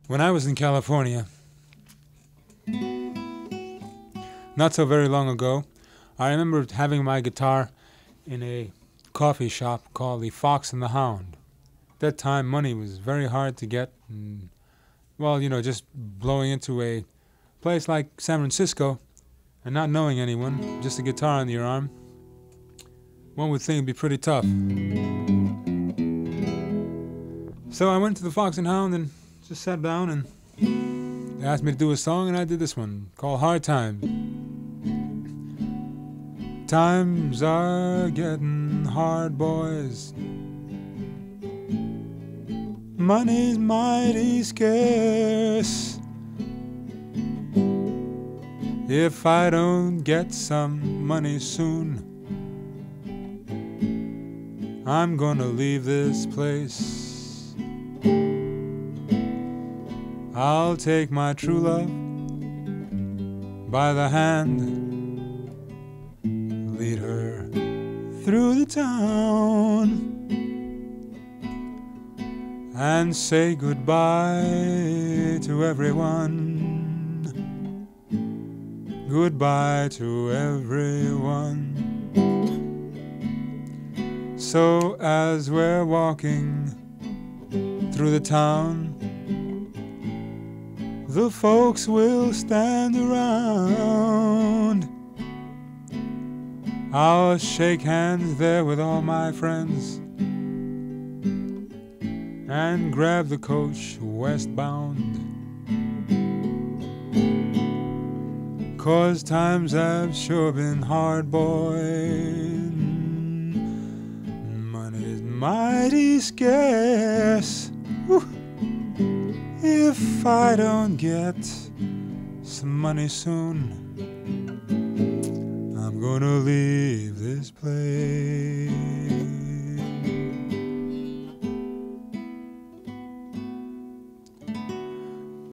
When I was in California, not so very long ago, I remember having my guitar in a coffee shop called the Fox and the Hound. At that time, money was very hard to get. And, well, just blowing into a place like San Francisco and not knowing anyone, just a guitar under your arm, one would think it'd be pretty tough. So I went to the Fox and Hound and just sat down, and they asked me to do a song, and I did this one called Hard Times. Times are getting hard, boys. Money's mighty scarce. If I don't get some money soon, I'm gonna leave this place. I'll take my true love by the hand, lead her through the town, and say goodbye to everyone. Goodbye to everyone. So as we're walking through the town, the folks will stand around. I'll shake hands there with all my friends and grab the coach westbound. 'Cause times have sure been hard, boy. Money's mighty scarce. Whew. If I don't get some money soon, I'm gonna leave this place.